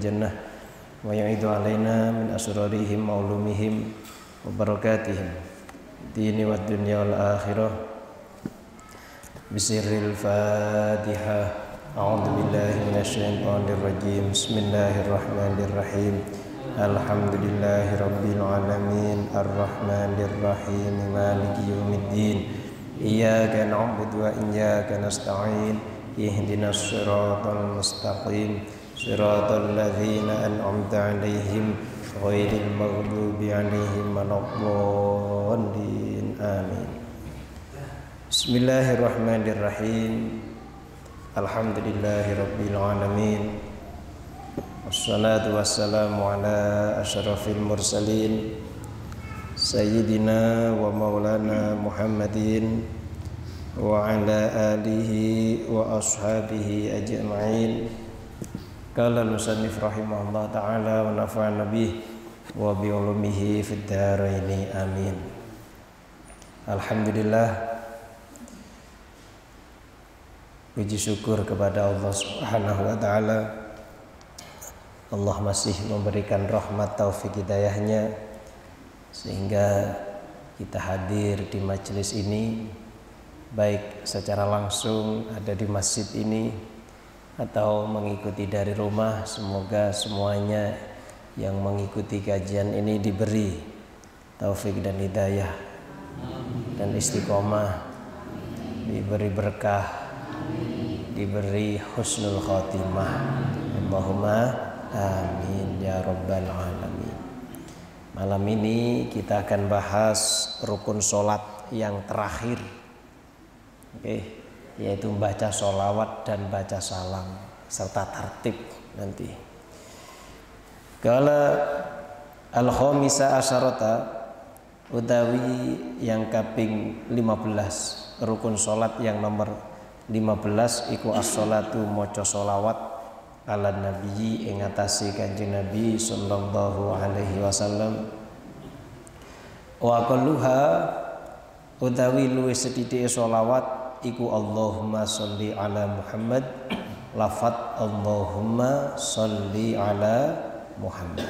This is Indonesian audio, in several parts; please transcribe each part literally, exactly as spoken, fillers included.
jannah wa ya'idu alaina min asrarihim wa ulumihim wa barakatihim dini wa dunya wal akhirah bisirril Fatihah. A'udzu billahi minasyaitonir rajim. Bismillahirrahmanirrahim. Alhamdulillahi rabbil alamin arrahmanir rahim maliki yaumiddin. Iyyaka na'budu wa iyyaka nasta'in. Ihdinas siratal mustaqim. Siratal ladzina an'amta 'alaihim ghairil maghdubi 'alaihim waladdallin. Amin. Bismillahirrahmanirrahim. Alhamdulillahi rabbil alamin. Wassalatu wassalamu ala asyrafil mursalin Sayyidina wa maulana Muhammadin wa ala alihi wa ashabihi ajma'in. Qala al-musannif rahimahullah ta'ala wa nafa'ana bih wa bi ulumihi fid dharaini amin. Alhamdulillah, puji syukur kepada Allah Subhanahu wa taala. Allah masih memberikan rahmat taufik hidayahnya sehingga kita hadir di majelis ini, baik secara langsung ada di masjid ini atau mengikuti dari rumah. Semoga semuanya yang mengikuti kajian ini diberi taufik dan hidayah dan istiqomah, diberi berkah, diberi husnul khotimah. Allahumma amin ya rabbal alamin. Malam ini kita akan bahas rukun sholat yang terakhir, oke, yaitu baca sholawat dan baca salam serta tartib nanti. Kala al-khomisa asyarata, utawi yang kaping lima belas, rukun sholat yang nomor lima belas iku as-sholatu maca sholawat ala nabi ing atase Kanjeng Nabi sallallahu alaihi wasallam. Wa qalluha utawi luwih sethithike sholawat iku Allahumma sholli ala Muhammad, lafat Allahumma sholli ala Muhammad.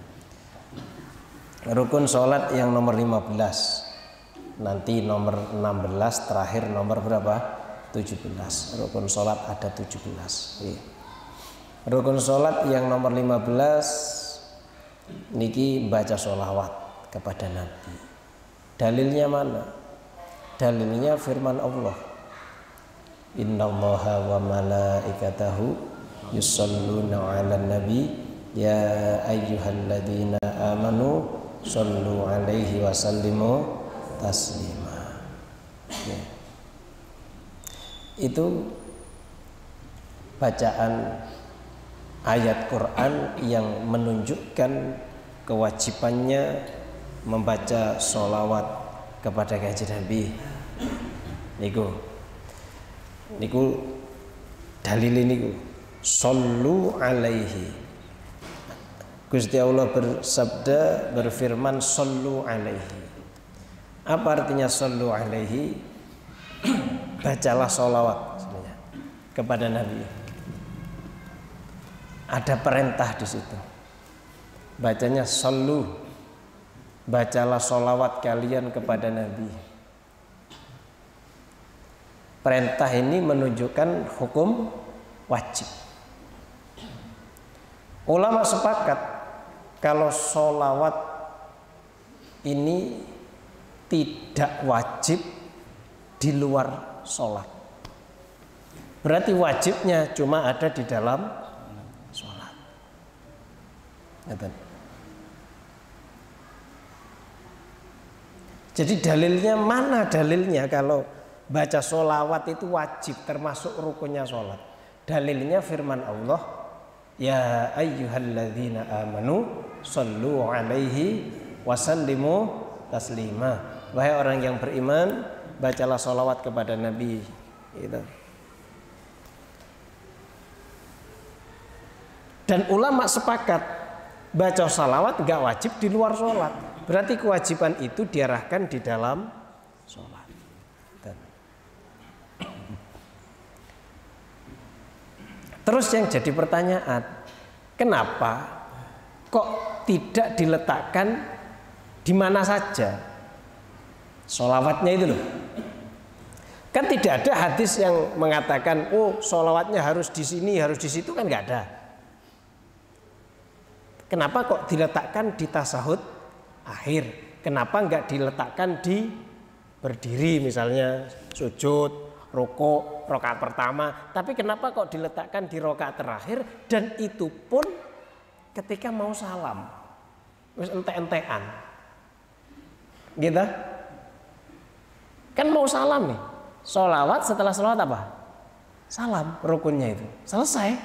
Rukun sholat yang nomor lima belas, nanti nomor enam belas, terakhir nomor berapa? tujuh belas. Rukun sholat ada tujuh belas. Rukun sholat yang nomor lima belas niki baca sholawat kepada Nabi. Dalilnya mana? Dalilnya firman Allah, innallaha wa malaikatahu yusholluna 'alan nabi ya ayyuhalladzina amanu shollu 'alaihi wa sallimu taslima. Ya. Itu bacaan ayat Quran yang menunjukkan kewajibannya membaca sholawat kepada Kanjeng Nabi. Niku, niku dalil niku. Shollu alaihi. Gusti Allah bersabda, berfirman, shollu alaihi. Apa artinya shollu alaihi? Bacalah sholawat sebenarnya kepada Nabi. Ada perintah di situ. Bacanya shollu, bacalah sholawat kalian kepada Nabi. Perintah ini menunjukkan hukum wajib. Ulama sepakat kalau sholawat ini tidak wajib di luar sholat. Berarti wajibnya cuma ada di dalam sholat. Jadi dalilnya mana? Dalilnya kalau baca sholawat itu wajib, termasuk rukunnya sholat. Dalilnya firman Allah, ya ayyuhalladzina amanu shollu alaihi wasallimu taslima. Wahai orang yang beriman, bacalah sholawat kepada Nabi. Gitu. Dan ulama sepakat baca sholawat nggak wajib di luar sholat. Berarti kewajiban itu diarahkan di dalam sholat. Dan terus yang jadi pertanyaan, Kenapa kok tidak diletakkan di mana saja sholawatnya itu loh? Kan tidak ada hadis yang mengatakan oh sholawatnya harus di sini, harus di situ, kan nggak ada. Kenapa kok diletakkan di tasahud akhir? Kenapa nggak diletakkan di berdiri misalnya sujud, rukuk, rakaat pertama? Tapi kenapa kok diletakkan di rakaat terakhir, dan itu pun ketika mau salam, wis ente-entean, gitu? Kan mau salam nih, sholawat, setelah sholawat apa? Salam, rukunnya itu selesai.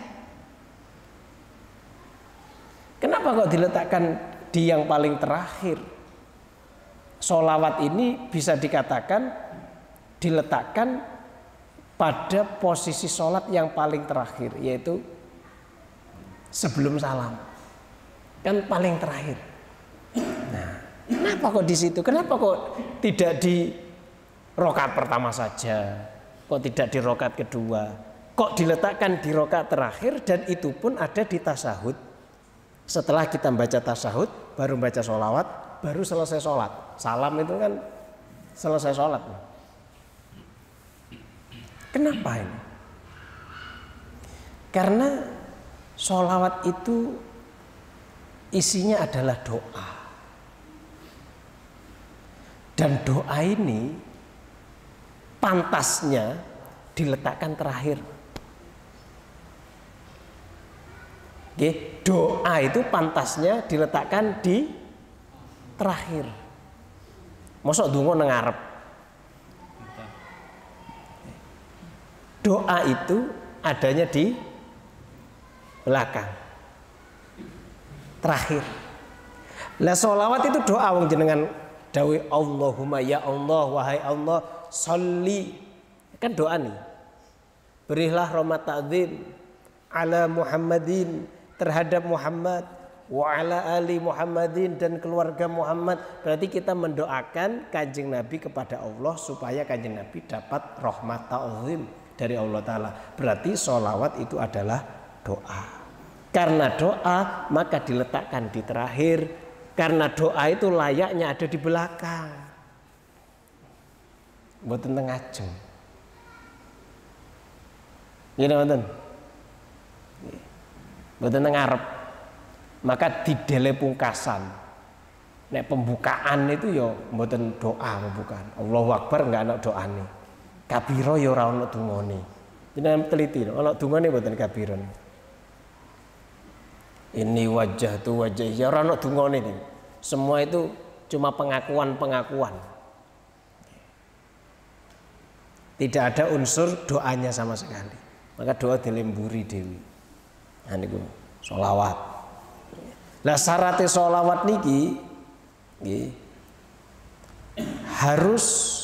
Kenapa kok diletakkan di yang paling terakhir? Sholawat ini bisa dikatakan diletakkan pada posisi sholat yang paling terakhir, yaitu sebelum salam, kan paling terakhir. Nah, kenapa kok di situ? Kenapa kok tidak di rokaat pertama saja? Kok tidak di rokaat kedua? Kok diletakkan di rokaat terakhir, dan itu pun ada di tasahud? Setelah kita baca tasahud, baru baca sholawat, baru selesai sholat. Salam itu kan selesai sholat. Kenapa ini? Karena sholawat itu isinya adalah doa. Dan doa ini pantasnya diletakkan terakhir. Oke, doa itu pantasnya diletakkan di terakhir. Mosok donga nang ngarep. Doa itu adanya di belakang, terakhir. Lah sholawat itu doa, wong jenengan dawe Allahumma ya Allah, wahai Allah, sholli, kan doa nih. Berilah rahmat ta'zim ala Muhammadin, terhadap Muhammad, wa ala ali Muhammadin, dan keluarga Muhammad. Berarti kita mendoakan Kanjeng Nabi kepada Allah supaya Kanjeng Nabi dapat rahmat ta'zim dari Allah Ta'ala. Berarti sholawat itu adalah doa. Karena doa maka diletakkan di terakhir. Karena doa itu layaknya ada di belakang, buat tentang ajeng. Gini nonton, buat tentang ngarep. Maka didele pungkasan. Nek pembukaan itu ya mboten doa pembukaan. Allahu Akbar enggak ana doane. Kabiro ya ora ana dungane. Jenengan teliti, ana dungane mboten kabiro. Ini wajah tu wajah ya ora ana dungane iki. Semua itu cuma pengakuan-pengakuan. Tidak ada unsur doanya sama sekali. Maka doa dilemburi dewi. Nah niku sholawat. Lah syaratnya sholawat niki nggih, harus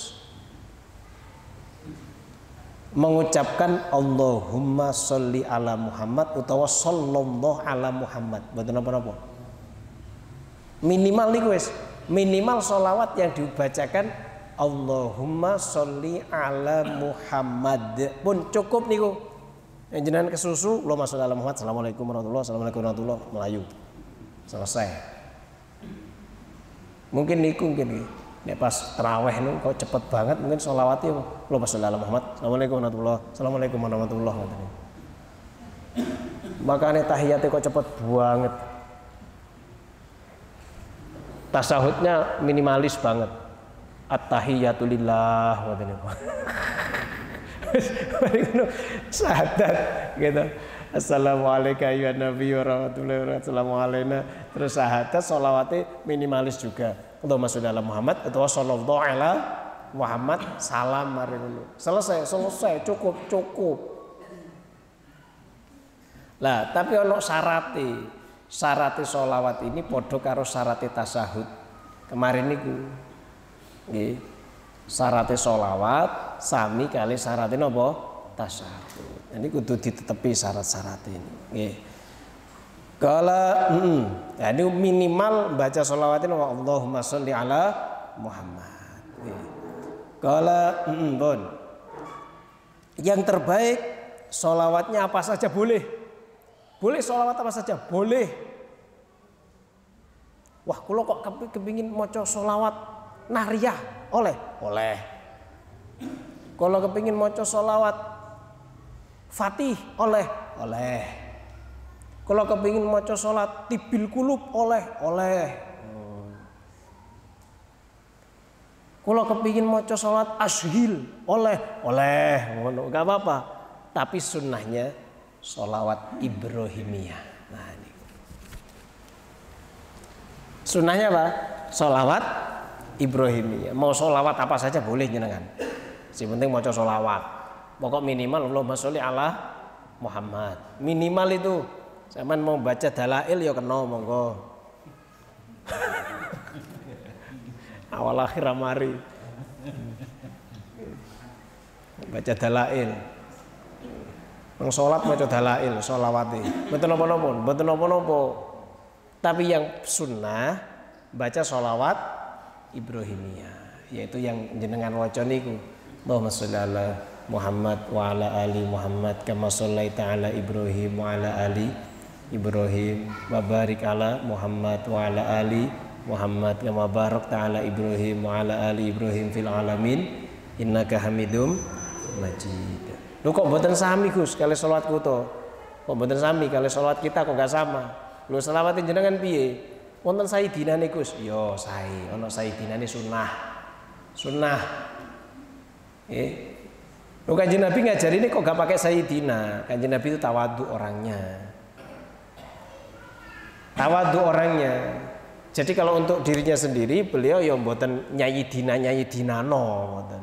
mengucapkan Allahumma sholli ala Muhammad utawa sallallahu ala Muhammad. Mboten napa-napa. Minimal niku wis, minimal sholawat yang dibacakan Allahumma sholli ala Muhammad pun cukup niku. Yang jenengan kesusu Allahumma sholli ala Muhammad, assalamualaikum warahmatullahi wabarakatuh, warahmatullahi melayu. Selesai. Mungkin niku mungkin nek pas tarawih niku kok cepet banget, mungkin sholawatnya Allahumma sholli ala Muhammad, assalamualaikum warahmatullahi wabarakatuh, assalamualaikum warahmatullahi wabarakatuh. Makanya tahiyatnya kok cepet banget. Tasahudnya minimalis banget. At-tahiyatu lillah ngoten niku. Syahadat gitu. Assalamualaikum ya Nabi wa rahmatullahi wa barakatuh. Terus syahadat sholawatnya minimalis juga. Allahumma sholli ala Muhammad atau sallallahu ala Muhammad, salam mari dulu. Selesai, selesai, cukup, cukup. Lah, tapi ono syarate. Syarate sholawat ini podo karo syarate tasahud. Kemarin niku nggih. Syarate sholawat sami kali syarate napa? Tasahud. Ini kudu ditetepi syarat-syarat ini. Nggih. Kala heeh. Nah, ini minimal baca sholawatnya Allahumma sholli ala Muhammad. Nggih. Kala heeh, pun. Yang terbaik sholawatnya apa saja boleh. Boleh sholawat apa saja, boleh. Wah, kalau kok kepingin maca sholawat nariyah, oleh, oleh. Kalau kepingin maca sholawat fatih, oleh, oleh. Kalau kepingin maca sholat tibil kulub, oleh, oleh. Kalau kepingin maca sholat ashil, oleh, oleh. Nggak apa-apa. Tapi sunnahnya sholawat Ibrahimiyah. Nah, ini. Sunnahnya apa? Sholawat Ibrahimiyah. Mau sholawat apa saja boleh jenengan. Si penting maca sholawat. Pokok minimal Allahumma sholli ala Muhammad. Minimal itu. Zaman mau baca dalail ya kena monggo. Awal akhir amari. Baca dalail. Nang salat maca dalail, sholawate. Mboten napa-napa, mboten napa-napa. Tapi yang sunnah baca sholawat Ibrahimiyah, yaitu yang jenengan waca niku. Allahumma sholli ala Muhammad wa ala ali Muhammad kama shallaita ala Ibrahim wa ala ali Ibrahim wa barik ala Muhammad wa ala ali Muhammad kama barakta ala Ibrahim wa ala ali Ibrahim fil alamin innaka Hamidum Majid. Lho kok mboten sami Gus kali salatku to? Kok mboten sami kali salat kita kok gak sama? Lho selawate jenengan piye? Wonten sayyidinane Gus. Yo sae, ana sayyidinane sunnah. Sunnah. Eh. Lho Kanjeng Nabi ngajari ini kok gak pakai sayyidina. Kanjeng Nabi itu tawadhu orangnya. Tawadhu orangnya. Jadi kalau untuk dirinya sendiri beliau ya mboten nyayidina nyayidinano mboten.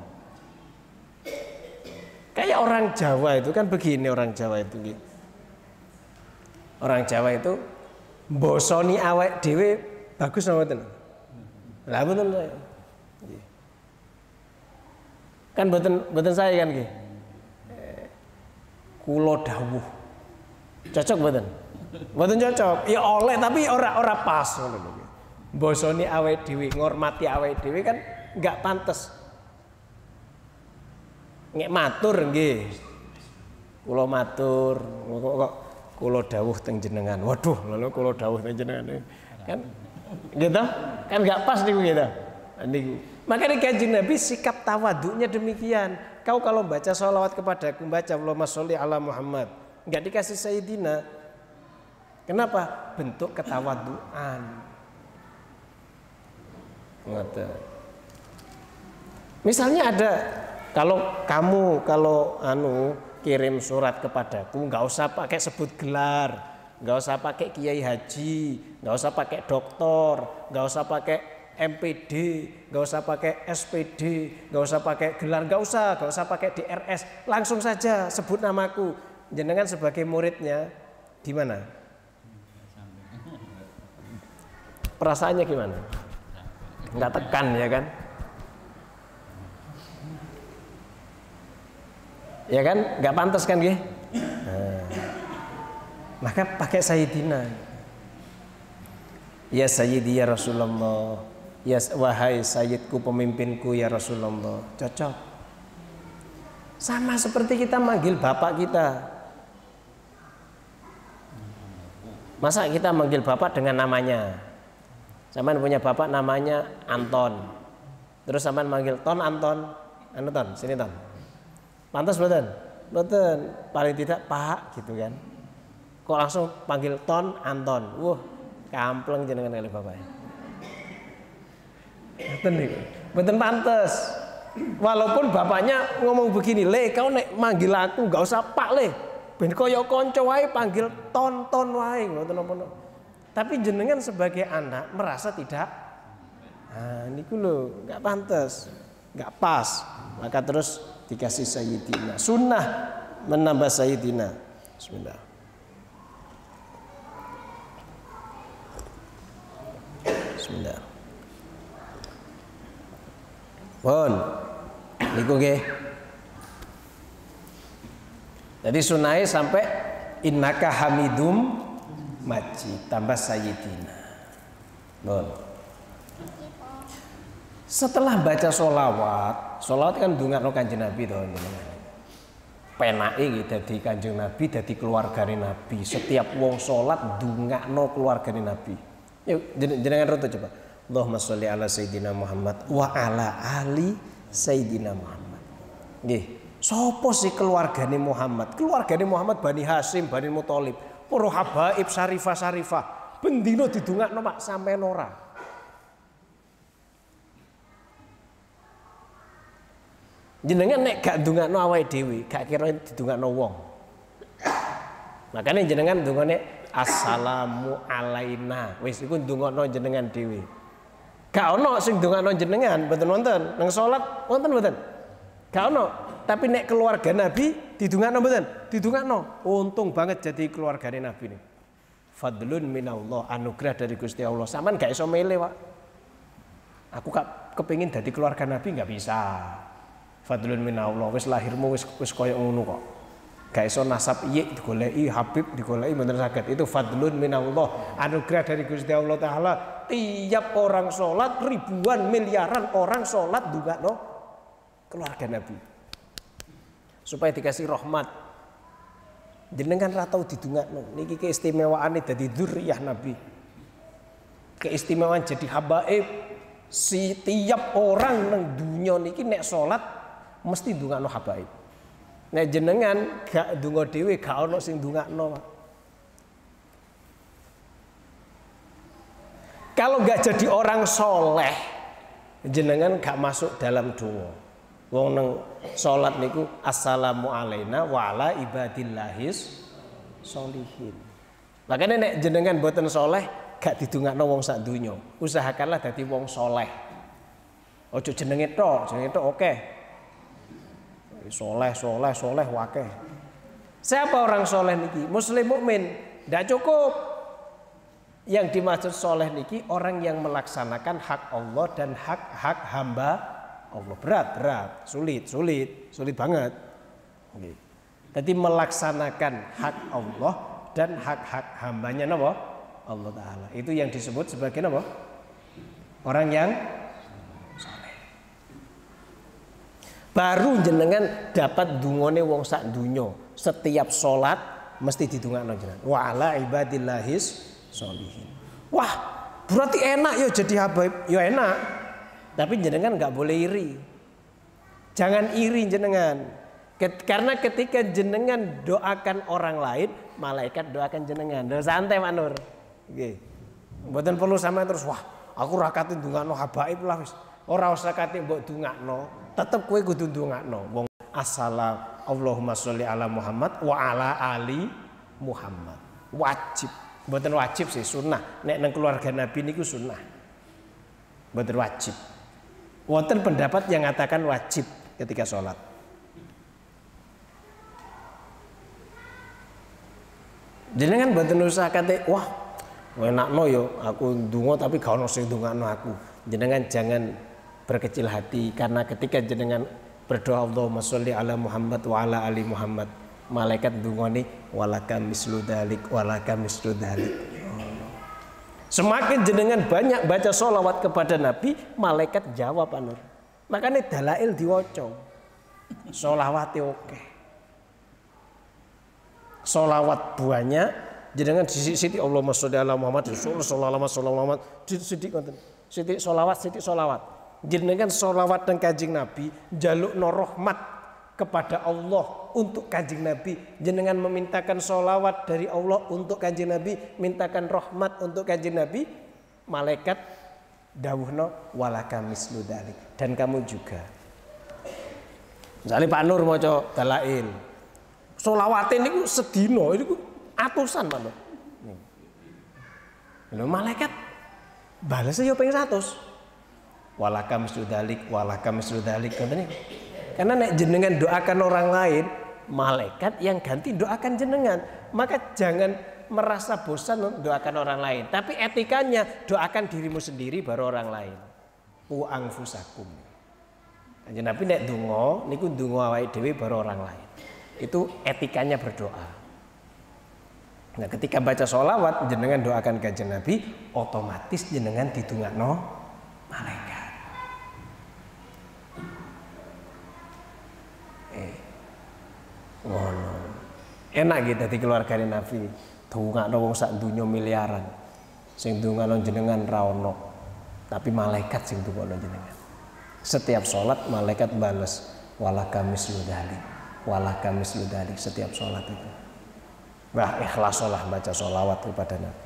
Kayak orang Jawa itu kan begini, orang Jawa itu orang Jawa itu mbosoni awake dhewe bagus napa mboten? Lah mboten saya. Kan mboten mboten saya kan nggih. Kula dawuh. Cocok mboten? Mboten cocok. Ya oleh tapi ora ora pas ngono lho. Mbosoni awake dhewe, ngormati awake dhewe kan enggak pantes. Ngek matur nggih. Kula matur, kok kula dawuh teng jenengan. Waduh, lalu kula dawuh teng jenengan. Kan gitu? Kan enggak pas niku gitu. Niku. Makanya Kanjeng Nabi sikap tawadhunya demikian. Kau kalau baca sholawat kepadaku baca Allahumma sholli ala Muhammad, enggak dikasih sayyidina. Kenapa? Bentuk ketawadhuan. Ngoten. Misalnya ada kalau kamu kalau anu kirim surat kepadaku nggak usah pakai sebut gelar, nggak usah pakai kiai haji, nggak usah pakai doktor, nggak usah pakai M P D, nggak usah pakai S P D, nggak usah pakai gelar, nggak usah, nggak usah pakai D R S, langsung saja sebut namaku. Jenengan sebagai muridnya gimana? Perasaannya gimana? Nggak tekan ya kan? Ya kan, nggak pantas kan gih? Nah, maka pakai sayyidina. Ya sayyidi ya Rasulullah, ya wahai sayyidku pemimpinku ya Rasulullah. Cocok. Sama seperti kita manggil bapak kita. Masa kita manggil bapak dengan namanya? Saman punya bapak namanya Anton. Terus saman manggil Ton Anton, anu Ton, sini Ton. Pantas betul, betul. Paling tidak Pak gitu kan. Kok langsung panggil Ton Anton, wah kampleng jenengan kali bapaknya. Betul nih, betul pantas. Walaupun bapaknya ngomong begini, le kau nek manggil aku nggak usah Pak le, ben koyo konco wae panggil Ton Ton wae, ngoten napa. Tapi jenengan sebagai anak merasa tidak, nah niku lho nggak pantas, nggak pas, maka terus dikasih sayyidina. Sunnah menambah sayyidina. Bismillah. Bismillah. Pun niku nggih. Jadi sunai sampai innaka hamidum majid tambah sayyidina. Pun. Setelah baca sholawat, sholawat kan ndongakno Kanjeng Nabi to. penake iki dadi Kanjeng Nabi, dadi keluargane Nabi. Setiap wong salat ndongakno keluargane Nabi. Yuk jenengan roto coba. Allahumma sholli ala sayyidina Muhammad wa ala ali sayyidina Muhammad. Nggih, sapa sih keluargane Muhammad? Keluargane Muhammad Bani Hasyim, Bani Muthalib, para habaib syarifah-syarifah. Bendina didongakno Pak sampean ora. Jenengan nek gak ndongakno awake dhewe, gak kira didongakno wong. Makanya jenengan ndongane assalamu alaina. Wis iku ndongakno jenengan dhewe. Gak ono sing ndongakno jenengan, mboten wonten. Nang salat wonten mboten? Gak ono. Tapi nek keluarga Nabi didongakno mboten? Didongakno. Untung banget jadi keluargane Nabi nih. Fadlun minallah, anugerah dari Gusti Allah. Sampean gak iso milih, Pak. Aku gak kepengin dadi keluarga Nabi gak bisa. Fadlun minallah, wis lahirmu wis wis koyo ngono kok. Gak iso nasab iya digoleki, Habib digoleki mboten saged. Itu fadlun minallah, anugerah dari Gusti Allah taala. Tiap orang sholat, ribuan miliaran orang sholat ndongakno keluarga Nabi. Supaya dikasih rahmat. Jenengan ra tau didongakno. Niki keistimewaane dadi dzurriyyah Nabi. Keistimewaan jadi habaib. Setiap orang nang dunya niki nek sholat mesti ndongakno habaib. Nek jenengan gak ndonga dhewe gak ono sing ndongakno. Kalau gak jadi orang soleh, jenengan gak masuk dalam donga. Wong nang salat niku assalamu alaina wa ala ibadillahis sholihin. Makanya nek jenengan boten soleh gak didongakno wong sak donya. Usahakanlah dadi wong soleh. Ojo jenenge tok, jenenge tok oke. Soleh, soleh, soleh wakeh. Siapa orang soleh niki? Muslim mukmin. Tidak cukup. Yang dimaksud soleh niki orang yang melaksanakan hak Allah dan hak-hak hamba Allah. Berat, berat, sulit, sulit, sulit banget. Oke. Jadi melaksanakan hak Allah dan hak-hak hambanya napa? Allah Ta'ala. Itu yang disebut sebagai napa? Orang yang baru jenengan dapat dungone wong sak dunyo. Setiap sholat mesti didongakno jenengan. Wa ala ibadillahis sholihin. Wah, berarti enak ya jadi habaib. Ya enak. Tapi jenengan nggak boleh iri. Jangan iri jenengan. Karena ketika jenengan doakan orang lain, malaikat doakan jenengan. Duh, santai Pak Nur. Nggih. Mboten perlu sampean terus wah, aku ra kate ndongakno habaib lah wis. Ora usah kate mbok dongakno. Tetep kowe kudu ndongakno. Wong assalam Allahumma sholli ala Muhammad wa ala ali Muhammad. Wajib. Mboten wajib sih, sunnah. Nek nang keluarga Nabi niku sunnah. Mboten wajib. Wonten pendapat yang mengatakan wajib ketika sholat. Jenengan mboten usah kate wah, enakno yo aku ndonga tapi gak ono sing ndongakno aku. Jenengan jangan berkecil hati karena ketika jenengan berdoa Allahumma sholli ala Muhammad wa ala ali Muhammad, malaikat ndungoni walaka mislu dzalik walaka mislu dzalik. Semakin jenengan banyak baca sholawat kepada Nabi, malaikat jawab Anur. Makanya dalail diwaca. Sholawate oke. Sholawat banyak, jenengan sithik-sithik Allahumma sholli ala Muhammad, sallallahu alaihi Muhammad, sithik ngoten. Sithik sholawat, sithik sholawat. Jenengan sholawat dan Kanjeng Nabi, jalukno rahmat kepada Allah untuk Kanjeng Nabi. Jenengan memintakan sholawat dari Allah untuk Kanjeng Nabi, mintakan rahmat untuk Kanjeng Nabi, malaikat dawuhno walaka mislu dzalik, dan kamu juga. Misalnya Pak Nur maca dalail, sholawate niku sedina niku atusan Pak Nur. Lho malaikat balese yo ping seratus. Walaka mislu dzalik, walaka mislu dzalik ngoten niku. Karena nek jenengan doakan orang lain, malaikat yang ganti doakan jenengan. Maka jangan merasa bosan doakan orang lain. Tapi etikanya doakan dirimu sendiri baru orang lain. Wa anfusakum. Kanjeng Nabi nek donga niku donga awake dhewe baru orang lain. Itu etikanya berdoa. Nah, ketika baca sholawat jenengan doakan Kanjeng Nabi, otomatis jenengan didongakno malaikat. Enak gitu di keluargane Nabi. Dongakno wong sak donya miliaran. Sing ndongakno jenengan ra ono. Tapi malaikat sing ndongakno jenengan. Setiap sholat malaikat balas walaka mislu dzalik. Walaka mislu dzalik setiap sholat itu. Wah, ikhlaslah baca sholawat kepada Nabi.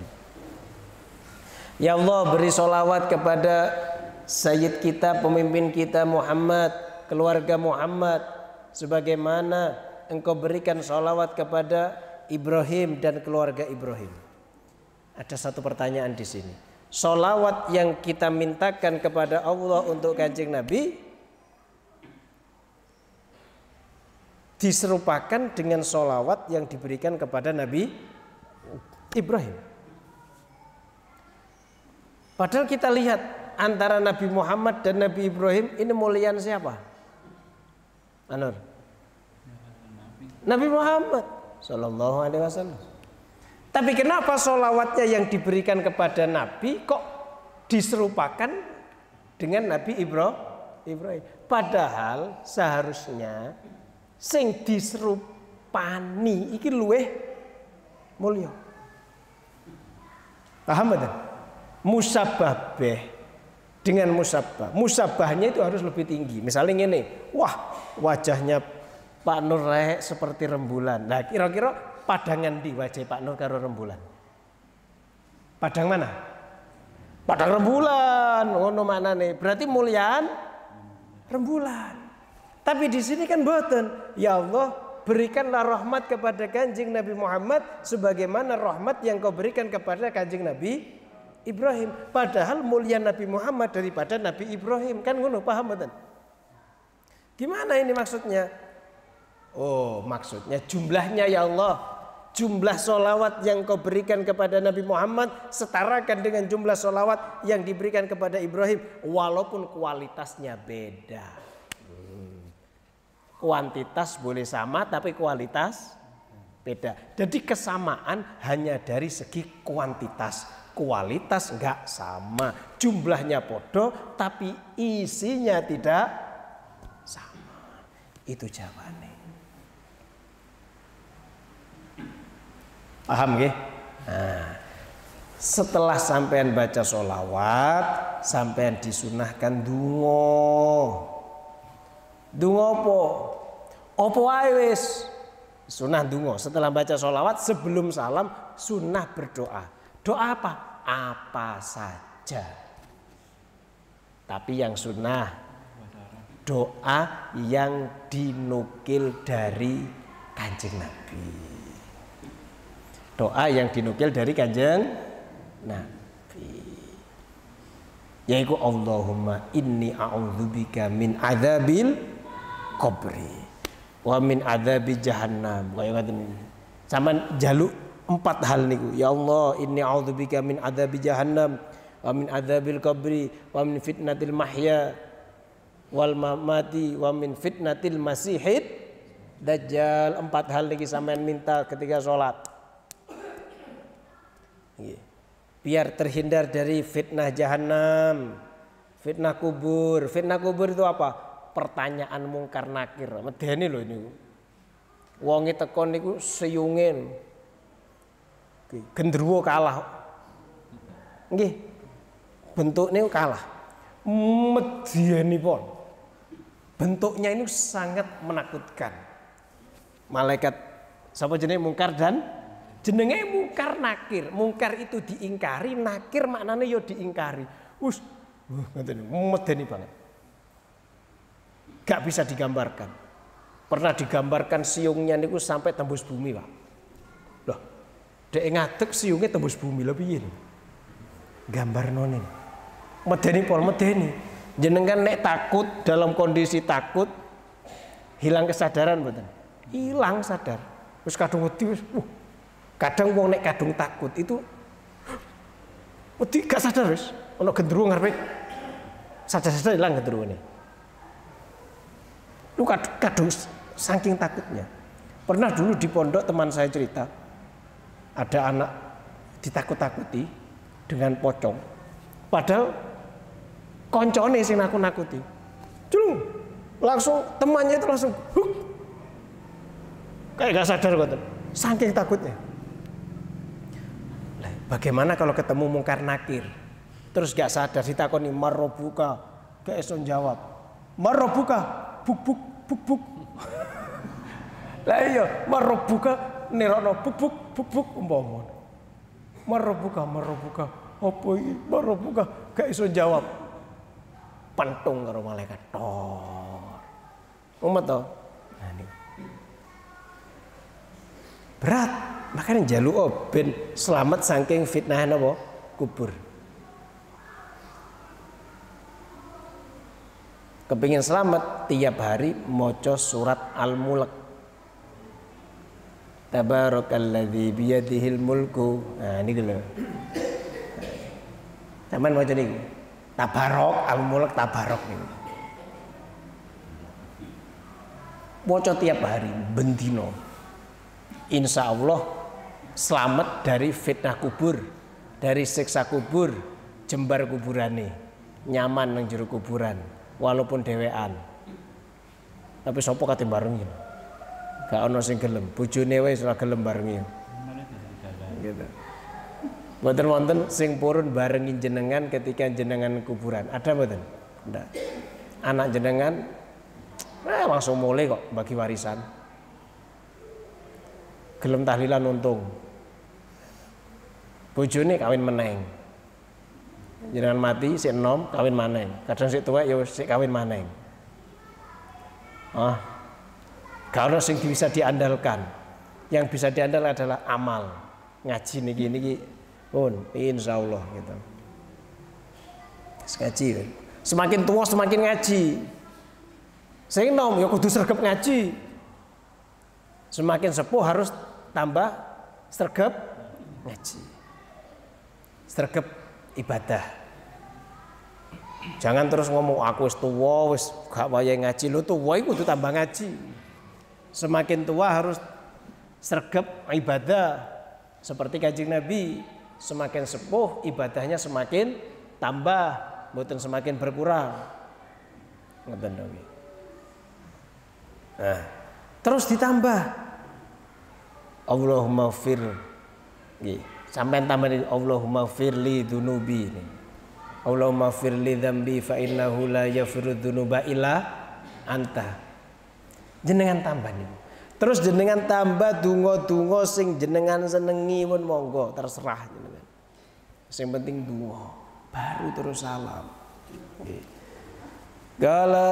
Ya Allah, beri sholawat kepada Sayyid kita, pemimpin kita Muhammad, keluarga Muhammad, sebagaimana Engkau berikan sholawat kepada Ibrahim dan keluarga Ibrahim. Ada satu pertanyaan di sini. Sholawat yang kita mintakan kepada Allah untuk Kanjeng Nabi diserupakan dengan sholawat yang diberikan kepada Nabi Ibrahim. Padahal kita lihat antara Nabi Muhammad dan Nabi Ibrahim ini muliaan siapa? Anur? Nabi Muhammad Sallallahu Alaihi Wasallam. Tapi kenapa sholawatnya yang diberikan kepada Nabi kok diserupakan dengan Nabi Ibrahim? Padahal seharusnya sing diserupani iki luweh mulya. Paham betul? Musabbah dengan musabbah. Musabbahnya itu harus lebih tinggi. Misalnya ini, wah wajahnya Pak Nur rek seperti rembulan. Nah kira-kira padangan di wajah Pak Nur karo rembulan. Padang mana? Padang rembulan. Ngono maknane. Berarti muliaan rembulan. Tapi di sini kan boten. Ya Allah, berikanlah rahmat kepada Kanjeng Nabi Muhammad sebagaimana rahmat yang Kau berikan kepada Kanjeng Nabi Ibrahim. Padahal mulia Nabi Muhammad daripada Nabi Ibrahim. Kan ngono, paham boten? Gimana ini maksudnya? Oh, maksudnya jumlahnya ya Allah. Jumlah sholawat yang Kau berikan kepada Nabi Muhammad setarakan dengan jumlah sholawat yang diberikan kepada Ibrahim. Walaupun kualitasnya beda. Hmm. Kuantitas boleh sama tapi kualitas beda. Jadi kesamaan hanya dari segi kuantitas. Kualitas enggak sama. Jumlahnya podo tapi isinya tidak sama. Itu jawabannya. Paham nggih? Nah, setelah sampean baca sholawat, sampean disunahkan dungo. Dungo apa? Apa wae wis? Sunah dungo. Setelah baca sholawat, sebelum salam, sunah berdoa. Doa apa? Apa saja. Tapi yang sunnah doa yang dinukil dari Kanjeng Nabi. Doa yang dinukil dari Kanjeng Nabi. Yaitu Allahumma inni a'udzubika min adzabil qabri wa min adzabi jahannam. Kaya ngoten. Saman jaluk empat hal niku. Ya Allah, inni a'udzubika min adzabi jahannam wa min adzabil qabri wa min fitnatil mahya wal mamati wa min fitnatil masihid dajjal. Empat hal niki sampean minta ketika sholat. Biar terhindar dari fitnah jahanam, fitnah kubur. Fitnah kubur itu apa? Pertanyaan mungkar nakir. Medeni lho ini. Wonge teko niku seyungen. Gendruwo kalah. Nggih. Bentuknya kalah. Medianipun. Bentuknya ini sangat menakutkan. Malaikat sapa jenenge mungkar dan jenenge mungkar nakir. Mungkar itu diingkari, nakir maknanya ya diingkari. Wus, ngeten medeni banget. Gak bisa digambarkan. Pernah digambarkan siungnya niku sampai tembus bumi, Pak. Loh, dek ngadeg siungnya tembus bumi lho piye lho. Gambarno niku. Medeni pol medeni. Jenengan nek takut dalam kondisi takut hilang kesadaran mboten? Hilang sadar. Wis kadung wedi wis uh, kadang wong nek kadung takut itu wedi gak sadar wis ana gendruwo ngarepe sadar-sadar ilang gendruwone. Lu kadung saking takutnya. Pernah dulu di pondok teman saya cerita ada anak ditakut-takuti dengan pocong. Padahal koncone sing nakut-nakuti. Cung, langsung temannya itu langsung huk. Kayak gak sadar kok. saking takutnya. Bagaimana kalau ketemu mungkar nakir, terus gak sadar ditakoni marobuka, gak iso jawab. Marobuka, buk buk buk buk. Lah iya, marobuka nerokno buk buk buk buk umpama. Marobuka, marobuka, apa iki? Marobuka gak iso jawab. Pentung karo malaikat. Tor. Umat to. Nah ini. Berat. Makanya njaluk ben selamat saking fitnah napa kubur. Kepingin selamat tiap hari maca surat Al-Mulk. Tabarakalladzi biyadihil mulku. Nah niki lho. Sampeyan maca niki. Tabarok Al-Mulk tabarok niku. Maca tiap hari bendino. Insya Allah selamat dari fitnah kubur, dari siksa kubur, jembar kuburane, nyaman nang jero kuburan, walaupun dhewean. Tapi sapa kate barengi? Gak ana sing gelem, bojone wae ora gelem barengi. Gitu. Mboten wonten sing purun barengi jenengan ketika jenengan kuburan. Ada mboten? Ndak. Anak jenengan eh, langsung mulai kok bagi warisan. Gelem tahlilan untung. Bojone kawin meneng. Jenengan mati sik enom kawin maneng. Kadang sik tuwek ya sik kawin maneng. Ah. Kalau sing bisa diandalkan. Yang bisa diandalkan adalah amal. Ngaji niki niki pun insyaallah gitu. Ngaji. Semakin tua semakin ngaji. Sing enom ya kudu sregep ngaji. Semakin sepuh harus tambah sregep ngaji. Sregep ibadah. Jangan terus ngomong aku wis tuwa wis gak wayahe ngaji. Lho tuwa iku kudu tambah ngaji. Semakin tua harus sregep ibadah. Seperti Kanjeng Nabi, semakin sepuh ibadahnya semakin tambah, mboten semakin berkurang. Ngoten Nabi. Nah, terus ditambah Allahumma fir nggih. Sampai tambahin Allahumma firli dunubi. Allahumma firli dzambi fa innahu la yafiru dzunuba illa anta. Jenengan tambah nih. Terus jenengan tambah donga-donga sing jenengan senengi pun monggo terserah jenengan. Sing penting donga, baru terus salam. Nggih. Gala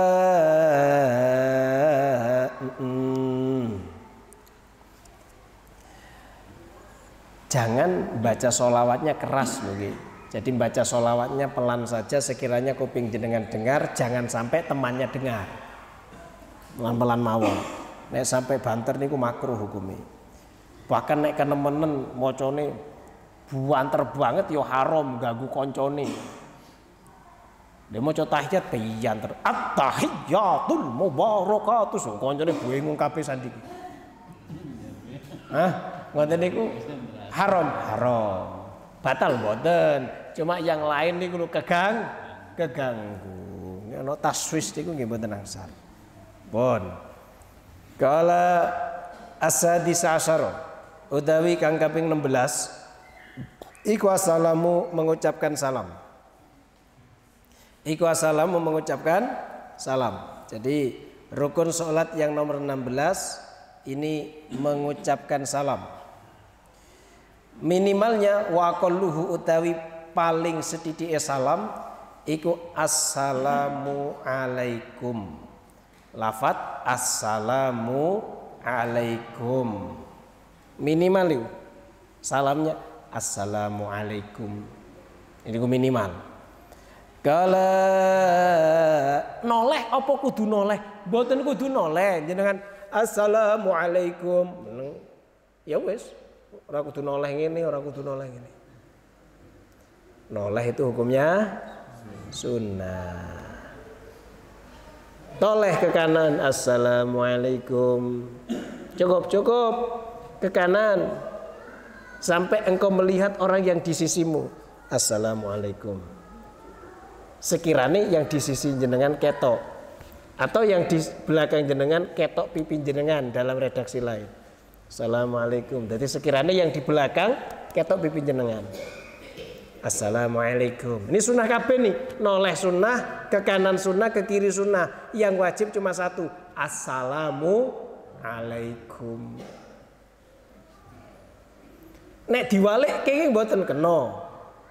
mm, jangan baca sholawatnya keras mungkin. Jadi baca sholawatnya pelan saja sekiranya kuping jenengan dengar, jangan sampai temannya dengar. Pelan-pelan mawon. Nek sampai banter niku makruh hukumnya. Bahkan nek kenemenen mocone buanter banget yo haram ganggu koncone. Dia maca tahiyat piyanter. At-tahiyatul mubarakatuh. So koncone bingung kabeh sandiki. Hah? Ngoten niku haram, haram. Batal mboten. Cuma yang lain niku lho kegang, keganggu. Nek ana taswis niku nggih mboten angsal. Pun. Kala asadis asyara utawi kang kaping enam belas iku assalamu mengucapkan salam. Iku assalamu mengucapkan salam. Jadi rukun salat yang nomor enam belas ini mengucapkan salam. Minimalnya wa qalluhu utawi paling sedithike salam iku assalamu alaikum. Lafat assalamu alaikum. Minimal itu salamnya assalamu alaikum. Ini ku minimal. Kala noleh apa kudu noleh? Mboten kudu noleh jenengan assalamu alaikum. Ya wis, ora kudu noleh ngene, ora kudu noleh ngene. Noleh itu hukumnya sunnah. Toleh ke kanan assalamualaikum. Cukup cukup ke kanan sampai engkau melihat orang yang di sisimu assalamualaikum. Sekiranya yang di sisi jenengan ketok atau yang di belakang jenengan ketok pipi jenengan dalam redaksi lain. Assalamualaikum. Jadi sekiranya yang di belakang ketok pipi jenengan. Assalamualaikum. Ini sunnah kabeh nih. Noleh sunnah, ke kanan sunnah, ke kiri sunnah. Yang wajib cuma satu. Assalamualaikum. Nek diwalik kenging mboten kena.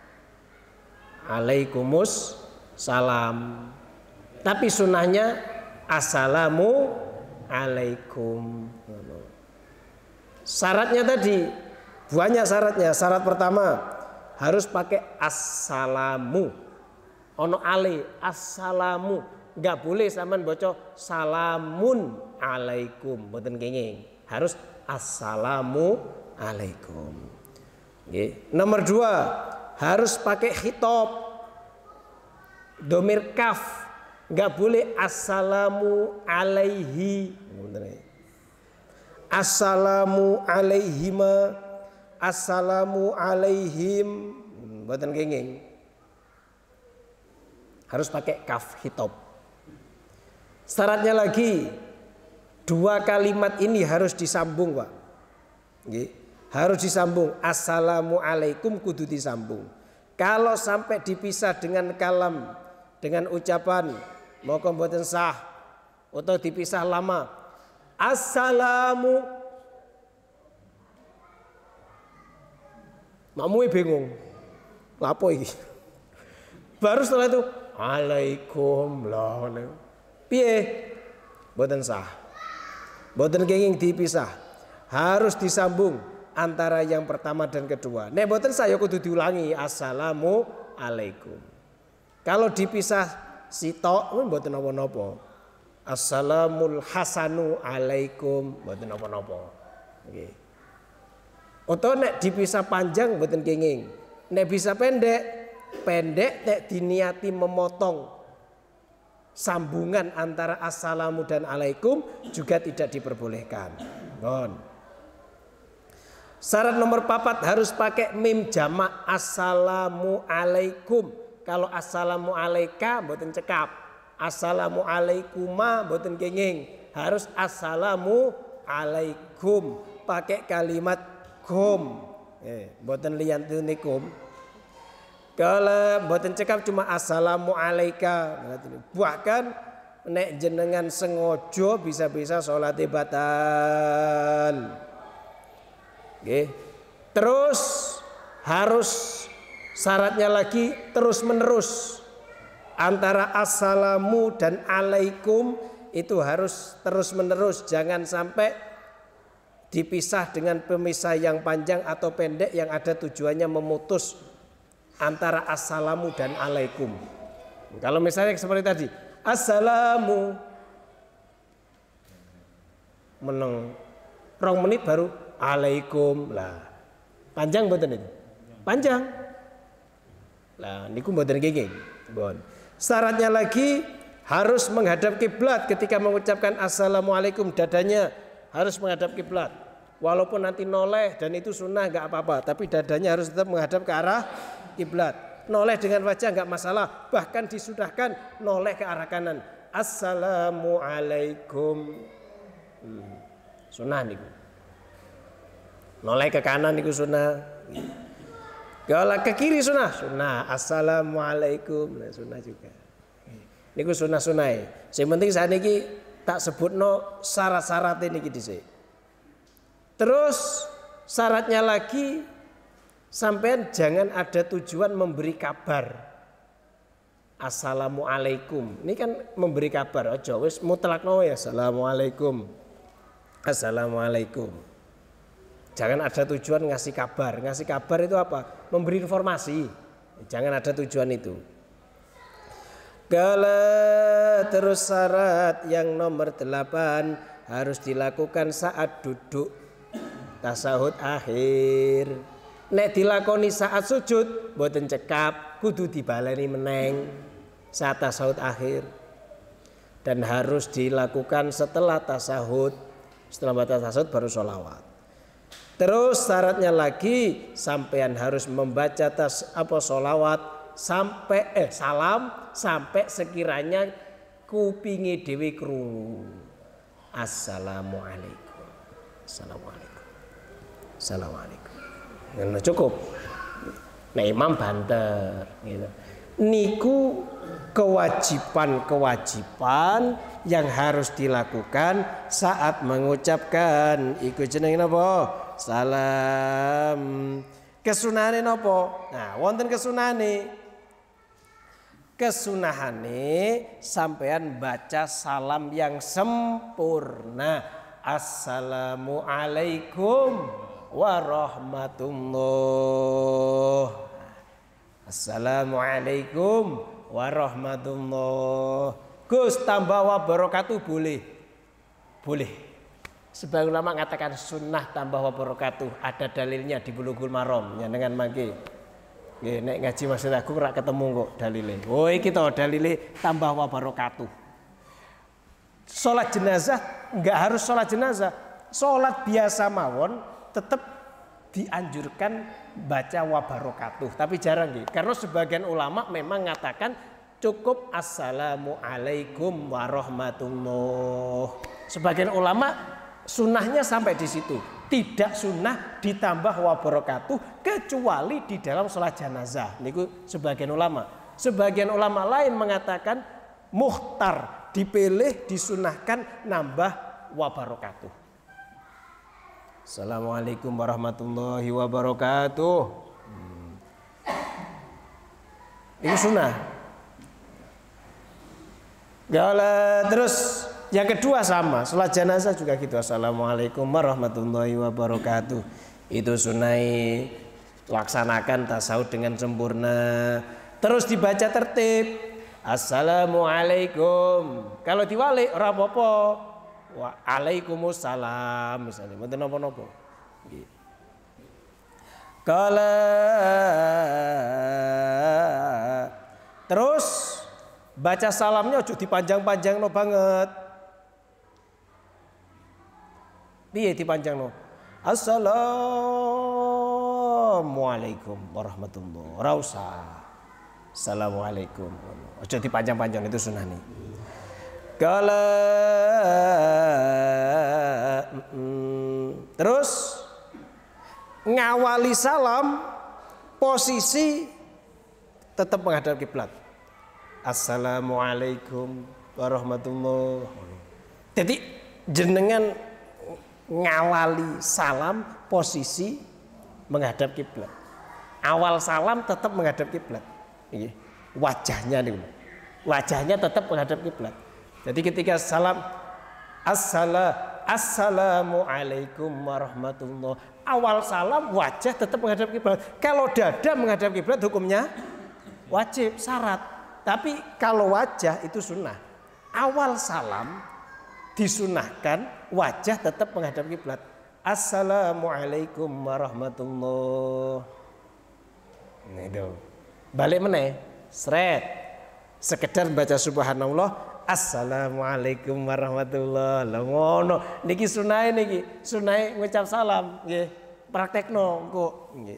Alaikumus salam. Tapi sunnahnya assalamu alaikum. Syaratnya tadi banyak syaratnya. Syarat pertama harus pakai assalamu. Ono ale assalamu. Enggak boleh sampean baca salamun alaikum. Mboten kenging. Harus assalamu alaikum. Nggih. Nomor dua harus pakai khitab. Domir kaf. Enggak boleh assalamu alaihi. Assalamu alaihima, assalamu alaihim, mboten kenging. Harus pakai kaf khitab. Syaratnya lagi dua kalimat ini harus disambung, Pak. Nggih. Harus disambung. Assalamu alaikum kudu disambung. Kalau sampai dipisah dengan kalam, dengan ucapan moko mboten sah atau dipisah lama. Assalamu, makmumnya bingung, lapo iki? Baru setelah itu, alaikum lah, piye? Boten sah, boten kenging dipisah, harus disambung antara yang pertama dan kedua. Nek boten sah ya kudu diulangi, assalamu alaikum. Kalau dipisah sitok, boten napa-napa. Assalamul hasanu alaikum, mboten napa-napa. Nggih. Atau nek dipisah panjang mboten kenging. Nek bisa pendek, pendek nek diniati memotong sambungan antara assalamu dan alaikum juga tidak diperbolehkan. Bon. Syarat nomor papat harus pakai mim jamak assalamu alaikum. Kalau assalamu alaika mboten cekap. Assalamu alaikuma boten kenging, harus assalamu alaikum pakai kalimat kum. Eh, boten liyantunikum. Kalau boten cekap cuma assalamu alaika. Bahkan nek jenengan sengojo bisa-bisa salate batal. Nggih. Terus harus syaratnya lagi terus menerus. Antara assalamu dan alaikum itu harus terus menerus, jangan sampai dipisah dengan pemisah yang panjang atau pendek yang ada tujuannya memutus antara assalamu dan alaikum. Kalau misalnya seperti tadi, assalamu meneng rong menit baru alaikum lah, panjang mboten itu? Panjang. Lah niku mboten kenging. Bon. Syaratnya lagi harus menghadap kiblat ketika mengucapkan assalamualaikum, dadanya harus menghadap kiblat. Walaupun nanti noleh dan itu sunnah nggak apa-apa, tapi dadanya harus tetap menghadap ke arah kiblat. Noleh dengan wajah nggak masalah, bahkan disudahkan noleh ke arah kanan. Assalamualaikum. Hmm. Sunnah niku. Noleh ke kanan niku sunnah. Kalau ke kiri sunnah, sunnah. Assalamualaikum, nah, sunnah juga. Niku sunnah sunnah. Yang penting saat ini tak sebut no syarat-syarat ini dhisik. Terus syaratnya lagi sampean jangan ada tujuan memberi kabar. Assalamualaikum. Ini kan memberi kabar. Ojo wis mutlakno ya assalamualaikum. Assalamualaikum. Jangan ada tujuan ngasih kabar. Ngasih kabar itu apa? Memberi informasi. Jangan ada tujuan itu. Kalau terus syarat yang nomor delapan harus dilakukan saat duduk tasahud akhir. Nek dilakoni saat sujud, boten cekap, kudu dibaleni meneng saat tasahud akhir. Dan harus dilakukan setelah tasahud. Setelah baca tasahud baru sholawat. Terus syaratnya lagi sampean harus membaca tas apa sholawat sampai eh salam sampai sekiranya kupingi dewi krungu. Assalamualaikum. Assalamualaikum. Assalamualaikum. Ngono cukup. Nah imam banter gitu. Niku kewajiban-kewajiban yang harus dilakukan saat mengucapkan iku jenenge napa? Salam. Kesunahane napa? Nah, wonten kesunahane. Kesunahane sampean baca salam yang sempurna. Assalamualaikum warahmatullah. Assalamualaikum warahmatullah. Gus tambah wabarakatuh boleh? Boleh. Sebagian ulama mengatakan sunnah tambah wabarakatuh. Ada dalilnya di Bulughul Maram yang dengan mangke. Nggih nek ngaji maksud aku ora ketemu kok dalile. Oh iki to dalile tambah wabarakatuh. Salat jenazah enggak harus salat jenazah. Salat biasa mawon tetap dianjurkan baca wabarakatuh, tapi jarang gitu. Karena sebagian ulama memang mengatakan cukup assalamualaikum warahmatullah. Sebagian ulama sunnahnya sampai di situ, tidak sunnah ditambah wabarakatuh kecuali di dalam sholat jenazah. Niku sebagian ulama. Sebagian ulama lain mengatakan mukhtar, dipilih, disunahkan nambah wabarakatuh. Assalamualaikum warahmatullahi wabarakatuh. Hmm. Ini sunnah. Kalau terus yang kedua sama, sholat jenazah juga gitu. Assalamualaikum warahmatullahi wabarakatuh. Itu sunai, laksanakan tasawuf dengan sempurna. Terus dibaca tertib. Assalamualaikum. Kalau diwalik ora apa-apa. Waalaikumsalam misalnya, mboten napa-napa. Nggih. Kala terus baca salamnya ojo dipanjang-panjangno banget. Piye dipanjangno? Assalamualaikum warahmatullahi wabarakatuh. Ora usah. Assalamualaikum. Ojo dipanjang-panjang itu sunnah nih. Kala mm, terus ngawali salam posisi tetap menghadap kiblat. Assalamualaikum warahmatullahi wabarakatuh. Jadi jenengan ngawali salam posisi menghadap kiblat. Awal salam tetap menghadap kiblat. Wajahnya nih, wajahnya tetap menghadap kiblat. Jadi ketika salam Assalamualaikum warahmatullah, awal salam wajah tetap menghadap kiblat. Kalau dada menghadap kiblat hukumnya wajib, syarat. Tapi kalau wajah itu sunnah. Awal salam disunahkan wajah tetap menghadap kiblat. Assalamualaikum warahmatullah. Nah itu. Balik meneh, sret. Sekedar baca subhanallah. Assalamualaikum warahmatullahi wabarakatuh. Ngono niki sunai niki, sunai ngucap salam nggih. Praktekno engko nggih.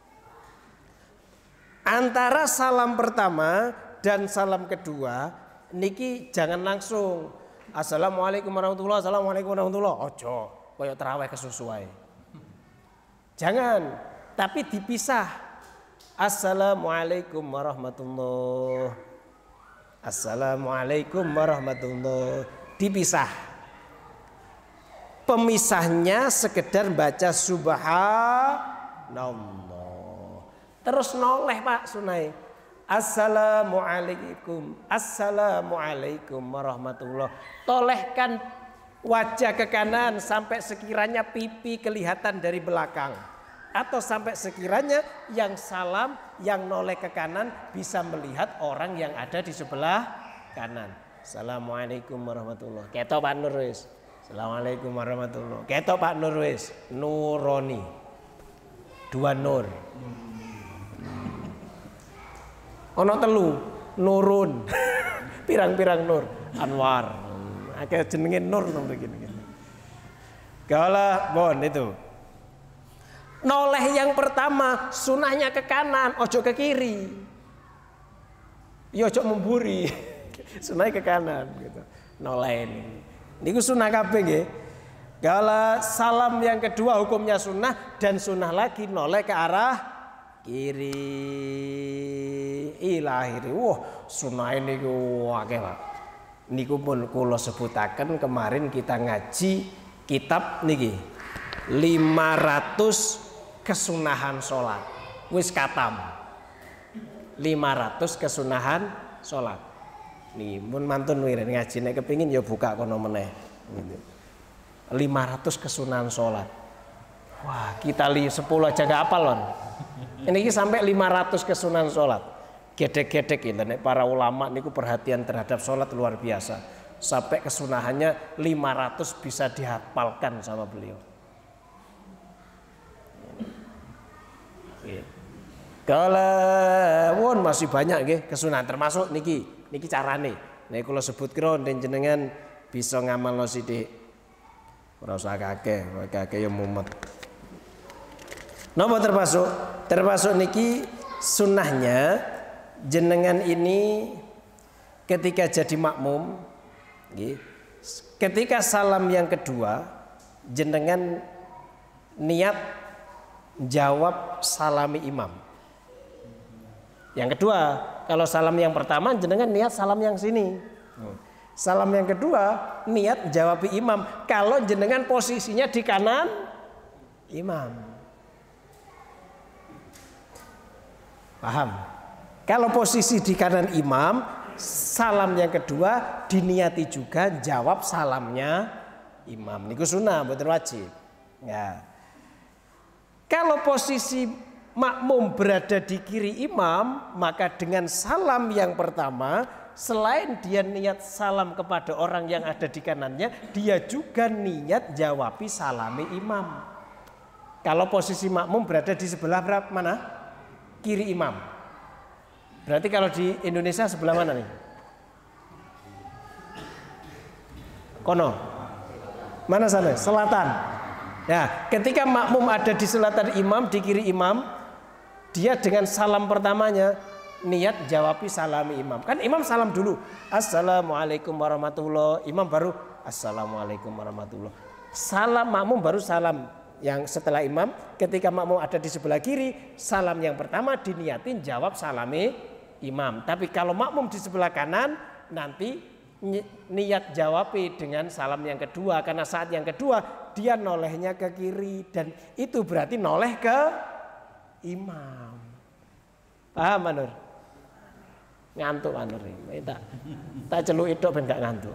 Antara salam pertama dan salam kedua niki jangan langsung Assalamualaikum warahmatullahi wabarakatuh. Assalamualaikum warahmatullahi wabarakatuh. Ojo, koyo tarawih kesusuai. Jangan, tapi dipisah. Assalamualaikum warahmatullahi wabarakatuh. Assalamualaikum warahmatullahi wabarakatuh. Dipisah. Pemisahnya sekedar baca subhanallah. Terus noleh Pak Sunai. Assalamualaikum. Assalamualaikum warahmatullahi wabarakatuh. Tolehkan wajah ke kanan sampai sekiranya pipi kelihatan dari belakang. Atau sampai sekiranya yang salam, yang noleh ke kanan bisa melihat orang yang ada di sebelah kanan. Assalamualaikum warahmatullahi wabarakatuh. Ketok Pak Nurwis. Assalamualaikum warahmatullahi wabarakatuh. Ketok Pak Nurwis. Nuroni. Dua nur. Ono telu. Nurun. Pirang-pirang nur. Anwar. Akhirnya jenenge nur begini. Kalah bon itu. Noleh yang pertama sunahnya ke kanan, ojo ke kiri. Ya ojo memburi. Sunahnya ke kanan gitu. Noleh ini. Niku sunah kabeh nggih. Kalau salam yang kedua hukumnya sunnah dan sunnah lagi noleh ke arah kiri. Ilahiri. Wah, sunnah ini akeh Pak. Niku pun kula sebutaken kemarin kita ngaji kitab niki lima ratus kesunahan salat. Wis katam. lima ratus kesunahan salat. Nih, mun mantun wirid ngaji nek kepengin ya buka kono meneh. Gitu. lima ratus kesunahan sholat. Wah, kita li sepuluh aja gak apal lon. Ini sampai lima ratus kesunahan sholat. Gedek-gedek itu nek para ulama niku perhatian terhadap sholat luar biasa. Sampai kesunahannya lima ratus bisa dihafalkan sama beliau. Kalau won masih banyak nggih kesunahan termasuk niki niki carane. Nek kula sebut kira jenengan bisa ngamalno sithik. Ora usah kakek, kakek yang mumet. Napa termasuk? Termasuk niki sunnahnya jenengan ini ketika jadi makmum, ketika salam yang kedua jenengan niat jawab salami imam. Yang kedua, kalau salam yang pertama jenengan niat salam yang sini. Salam yang kedua niat jawab imam kalau jenengan posisinya di kanan imam. Paham? Kalau posisi di kanan imam, salam yang kedua diniati juga jawab salamnya imam. Niku sunnah mboten wajib. Ya. Kalau posisi makmum berada di kiri imam, maka dengan salam yang pertama selain dia niat salam kepada orang yang ada di kanannya, dia juga niat jawabi salami imam. Kalau posisi makmum berada di sebelah berapa mana? Kiri imam. Berarti kalau di Indonesia sebelah mana nih? Kono. Mana sana? Selatan. Ya, ketika makmum ada di selatan imam, di kiri imam, dia dengan salam pertamanya niat jawabi salami imam. Kan imam salam dulu. Assalamualaikum warahmatullahi. Imam baru assalamualaikum warahmatullahi. Salam makmum baru salam yang setelah imam. Ketika makmum ada di sebelah kiri, salam yang pertama diniatin jawab salami imam. Tapi kalau makmum di sebelah kanan, nanti niat jawabi dengan salam yang kedua. Karena saat yang kedua dia nolehnya ke kiri dan itu berarti noleh ke imam. Paham Manur? Ngantuk Manur ini. Tak tak celuk itu ben gak ngantuk.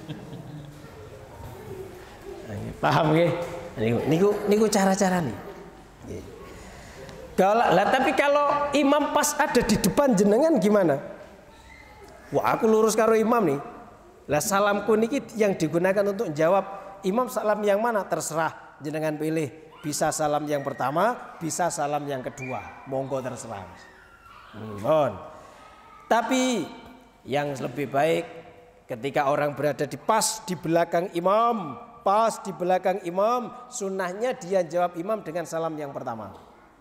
Paham nggih? Niku niku niku cara-cara nih. Kalau lah tapi kalau imam pas ada di depan jenengan gimana? Wah, aku lurus karo imam nih. Lah salamku niki yang digunakan untuk jawab imam salam yang mana terserah jenengan pilih. Bisa salam yang pertama, bisa salam yang kedua. Monggo terserah. Hmm, tapi yang lebih baik ketika orang berada di pas di belakang imam, pas di belakang imam, sunnahnya dia jawab imam dengan salam yang pertama.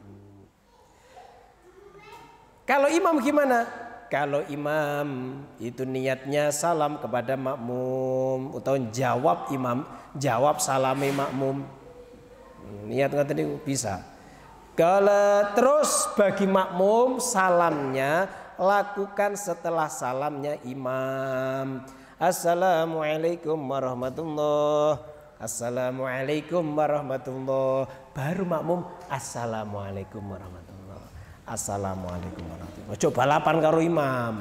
Kalau imam gimana? Kalau imam itu niatnya salam kepada makmum atau jawab imam, jawab salami makmum. Niat ngoten niku bisa. Kalau terus bagi makmum salamnya lakukan setelah salamnya imam. Assalamualaikum warahmatullahi. Assalamualaikum warahmatullahi. Baru makmum assalamualaikum warahmatullahi. Assalamualaikum warahmatullahi. Ojo balapan karo imam.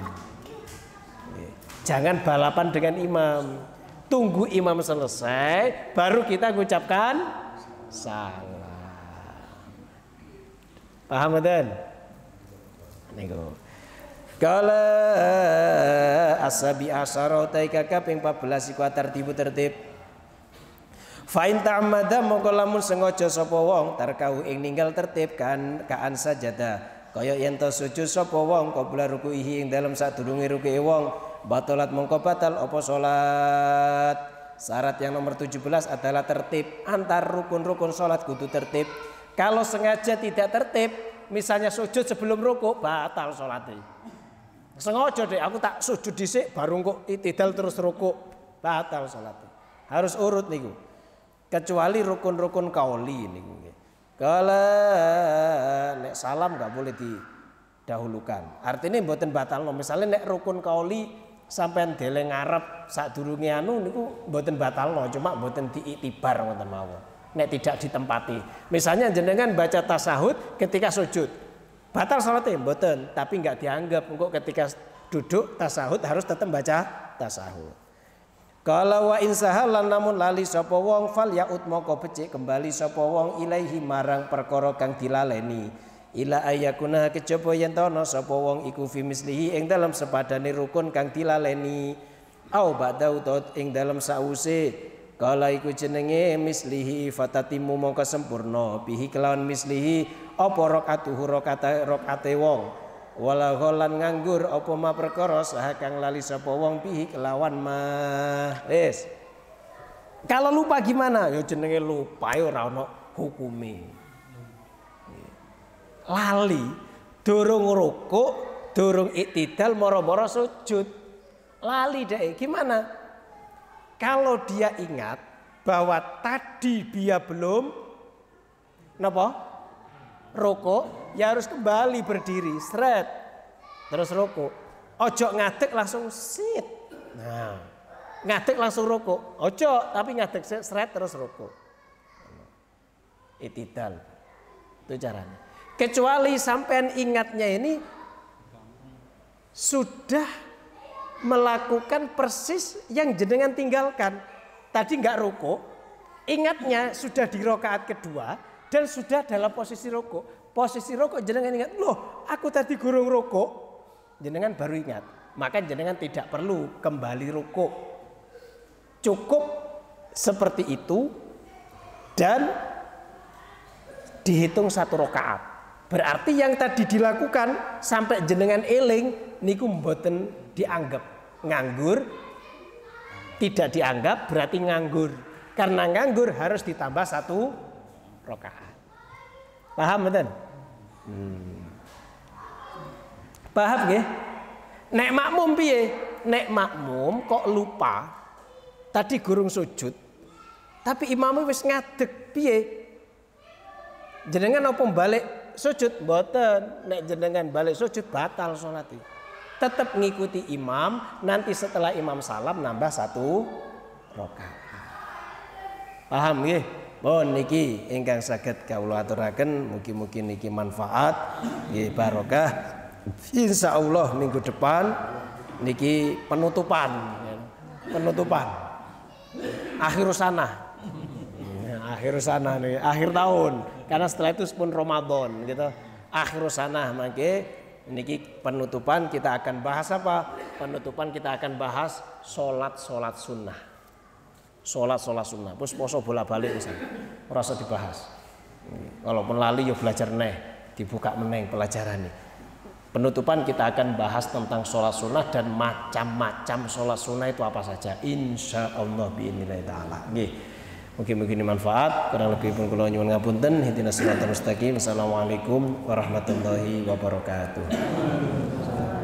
Jangan balapan dengan imam. Tunggu imam selesai baru kita mengucapkan salam. Paham betul? Niku. Kala asabi asyara taika kaping empat belas iku tertib tertib. Fa in ta'ammada mongko lamun sengaja sapa wong tarkau ing ninggal tertib kan kaan sajada. Kaya yen to sujud sapa wong qabla rukuihi ing dalem sadurunge rukuke wong batalat mongko batal apa salat. Syarat yang nomor tujuh belas adalah tertib. Antar rukun-rukun salat kudu tertib. Kalau sengaja tidak tertib, misalnya sujud sebelum rukuk, batal sholatnya. Sengaja deh, aku tak sujud dhisik baru kok itidal terus rukuk, batal sholatnya. Harus urut niku. kecuali rukun-rukun kauli ini. Kalau nek salam nggak boleh didahulukan. Artinya mboten batal. Misalnya nek rukun kauli sampean deleng ngarep sadurunge anu niku mboten batal, cuma mboten diiktibar ngoten mawon. Nek tidak ditempati. Misalnya jenengan baca tasahud ketika sujud. Batal salatnya mboten, tapi nggak dianggap engko ketika duduk tasahud harus tetap baca tasahud. Kalau wa insahalan namun lali sapa wong fal yaud moko becik kembali sapa wong ilaihi marang perkara kang dilaleni ila ayakuna kejaba yen tono sapa wong iku fi mislihi ing dalam sepadane rukun kang dilaleni au ba'da utaut ing dalam sause kala iku jenenge mislihi fatatimu mongko sempurna bihi kelawan mislihi apa rakaatuhu rakaate rakaate wong wala gholan nganggur apa ma perkara saha kang lali sapa wong bihi kelawan mah. Wis. Kalau lupa gimana? Ya jenenge lupa ya ora ono hukume. Lali, durung rukuk, durung iktidal moro-moro sujud. Lali deh. Gimana? Kalau dia ingat bahwa tadi dia belum napa? Rukuk, ya harus kembali berdiri, seret, terus rukuk. Ojo ngadeg langsung sit. Nah, ngadeg langsung rukuk. Ojo, tapi ngadeg seret terus rukuk. Itidal, itu caranya. Kecuali sampean ingatnya ini sudah melakukan persis yang jenengan tinggalkan. Tadi nggak rukuk, ingatnya sudah di rakaat kedua. Dan sudah dalam posisi rukuk. Posisi rukuk jenengan ingat, loh aku tadi gurung rukuk. Jenengan baru ingat. Maka jenengan tidak perlu kembali rukuk. Cukup seperti itu. Dan dihitung satu rakaat. Berarti yang tadi dilakukan sampai jenengan eling niku mboten dianggap nganggur. Tidak dianggap berarti nganggur. Karena nganggur harus ditambah satu rakaat. Paham betul? Hmm. Paham nggih? Nek makmum piye? Nek makmum kok lupa tadi gurung sujud. Tapi imamnya wis ngadeg piye? Jenengan apa balik sujud? Mboten. Nek jenengan balik sujud batal salate. Tetap ngikuti imam, nanti setelah imam salam nambah satu rakaat. Paham nggih? Bon niki ingkang saged kawula aturaken mugi-mugi niki manfaat nggih barokah. Insyaallah minggu depan niki penutupan penutupan akhir sana. Akhir sana nih, akhir tahun. Karena setelah itu pun Ramadan gitu. Akhir sana mangke niki penutupan kita akan bahas apa? Penutupan kita akan bahas salat-salat sunnah. Sholat-sholat sunnah, terus poso bola-balik misalnya, merasa dibahas. Walaupun lali ya belajar neh, dibuka meneng pelajaran nih. Penutupan kita akan bahas tentang sholat sunnah dan macam-macam sholat sunnah itu apa saja. Insya Allah bi'inillahi ta'ala. Mungkin-mungkin manfaat. Kurang lebih pun kula nyuwun ngapunten. Ihdinas siratal mustaqim. Assalamualaikum warahmatullahi wabarakatuh.